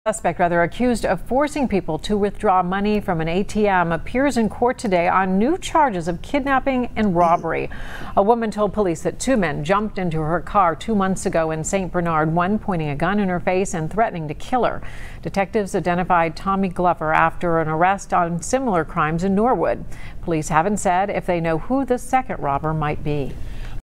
Suspect accused of forcing people to withdraw money from an ATM appears in court today on new charges of kidnapping and robbery. A woman told police that two men jumped into her car 2 months ago in St. Bernard, one pointing a gun in her face and threatening to kill her. Detectives identified Tommy Glover after an arrest on similar crimes in Norwood. Police haven't said if they know who the second robber might be.